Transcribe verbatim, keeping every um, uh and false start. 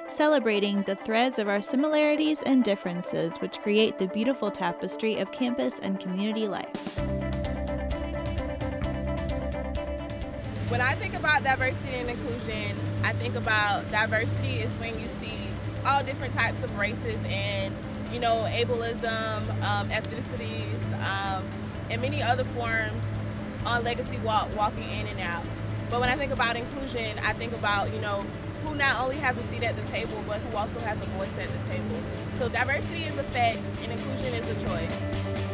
celebrating the threads of our similarities and differences which create the beautiful tapestry of campus and community life. When I think about diversity and inclusion, I think about diversity is when you see all different types of races and, you know, ableism, um, ethnicities, um, and many other forms on Legacy Walk walking in and out. But when I think about inclusion, I think about, you know, who not only has a seat at the table, but who also has a voice at the table. So diversity is a fact and inclusion is a choice.